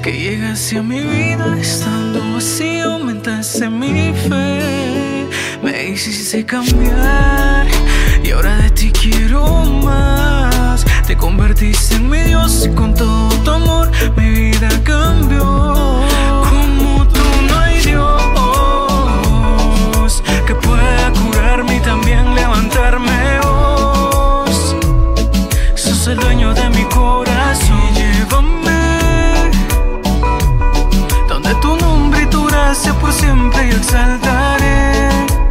que llegaste a mi vida estando vacío, aumentaste mi fe, me hiciste cambiar y ahora de ti quiero más. Te convertiste en mi Dios y con todo tu amor mi vida cambió. Como tú no hay Dios que pueda curarme y también levantarme vos. Sos el dueño de mi corazón y llévame donde tu nombre y tu gracia por siempre yo exaltaré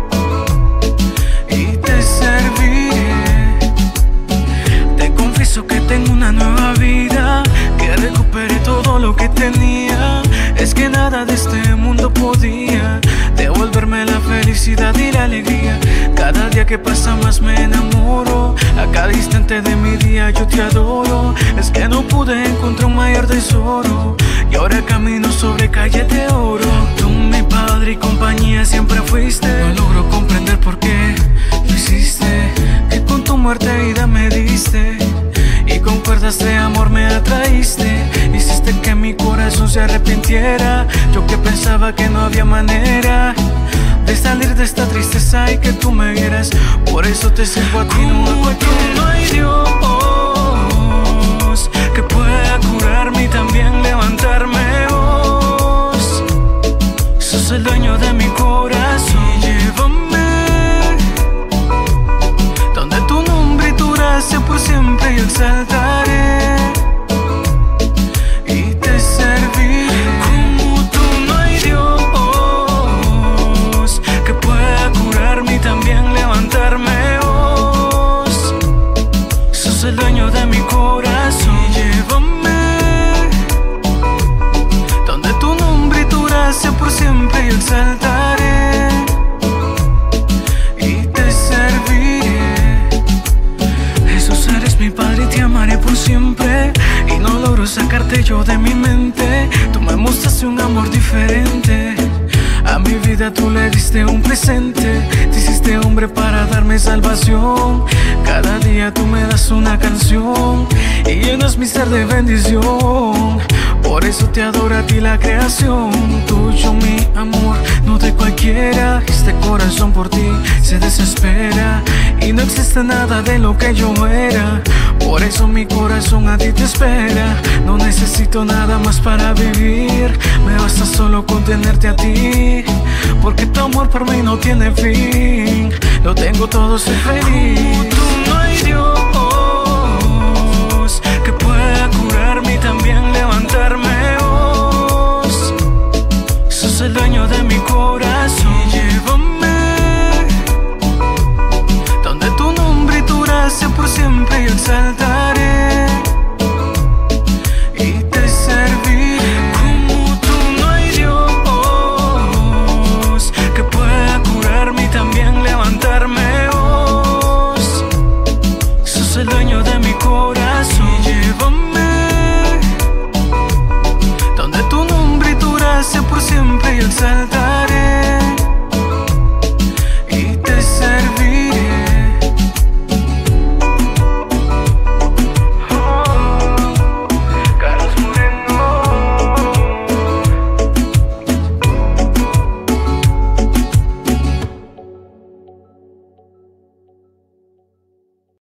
y te serviré. Te confieso que tengo una nueva vida, que recuperé todo lo que tenía. Es que nada de este mundo podía devolverme la felicidad y la alegría. Cada día que pasa más me enamoro, a cada instante de mi día yo te adoro. Es que no pude encontrar un mayor tesoro y ahora camino sobre calle de oro. Tú mi padre y compañía siempre fuiste, no logro comprender por qué lo hiciste, que con tu muerte vida me diste y con cuerdas de amor me atraíste. Hiciste que mi corazón se arrepintiera, yo que pensaba que no había manera de salir de esta tristeza y que tú me vieras. Por eso te sirvo a ti, no a cualquiera. No hay Dios que pueda curarme y también levantarme vos. Sos el dueño de mi corazón y llévame donde tu nombre y tu gracia por siempre yo exaltaré y te serviré. Como tú no hay Dios que pueda curarme y también levantarme vos. Sos el dueño de mi corazón y llévame donde tu nombre y tu gracia por siempre yo exaltaré y te serviré. Jesús, eres mi Padre y te amaré por siempre, y no logro sacarte yo de mi mente. Tú me mostraste un amor diferente, a mi vida tú le diste un presente. Te hiciste hombre para darme salvación, cada día tú me das una canción y llenas mi ser de bendición. Por eso te adoro a ti la creación, tuyo mi amor, no de cualquiera. Este corazón por ti se desespera y no existe nada de lo que yo era. Por eso mi corazón a ti te espera. No necesito nada más para vivir, me basta solo con tenerte a ti, porque tu amor por mí no tiene fin. Lo tengo todo, soy feliz.